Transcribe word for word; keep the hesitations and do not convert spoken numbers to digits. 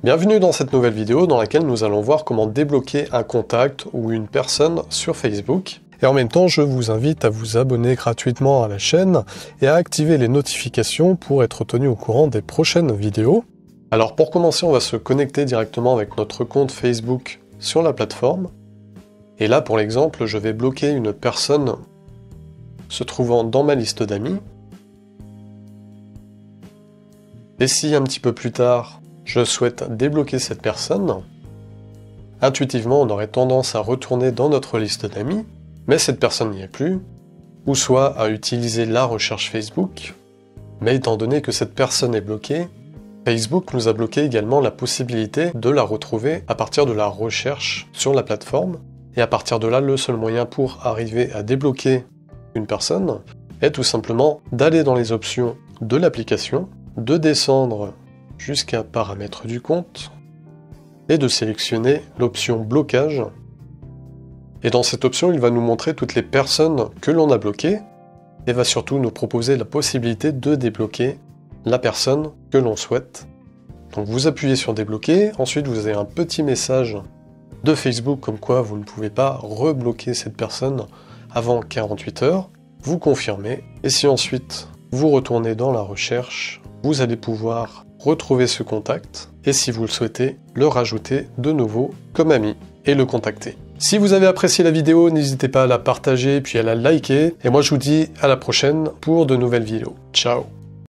Bienvenue dans cette nouvelle vidéo dans laquelle nous allons voir comment débloquer un contact ou une personne sur Facebook. Et en même temps, je vous invite à vous abonner gratuitement à la chaîne et à activer les notifications pour être tenu au courant des prochaines vidéos. Alors pour commencer, on va se connecter directement avec notre compte Facebook sur la plateforme. Et là, pour l'exemple, je vais bloquer une personne se trouvant dans ma liste d'amis. Et si un petit peu plus tard, je souhaite débloquer cette personne, intuitivement, on aurait tendance à retourner dans notre liste d'amis, mais cette personne n'y est plus, ou soit à utiliser la recherche Facebook, mais étant donné que cette personne est bloquée, Facebook nous a bloqué également la possibilité de la retrouver à partir de la recherche sur la plateforme, et à partir de là, le seul moyen pour arriver à débloquer une personne est tout simplement d'aller dans les options de l'application, de descendre jusqu'à paramètres du compte et de sélectionner l'option blocage. Et dans cette option, il va nous montrer toutes les personnes que l'on a bloquées et va surtout nous proposer la possibilité de débloquer la personne que l'on souhaite. Donc vous appuyez sur débloquer, ensuite vous avez un petit message de Facebook comme quoi vous ne pouvez pas rebloquer cette personne avant quarante-huit heures, vous confirmez, et si ensuite vous retournez dans la recherche, vous allez pouvoir retrouver ce contact, et si vous le souhaitez, le rajouter de nouveau comme ami, et le contacter. Si vous avez apprécié la vidéo, n'hésitez pas à la partager, puis à la liker, et moi je vous dis à la prochaine pour de nouvelles vidéos. Ciao!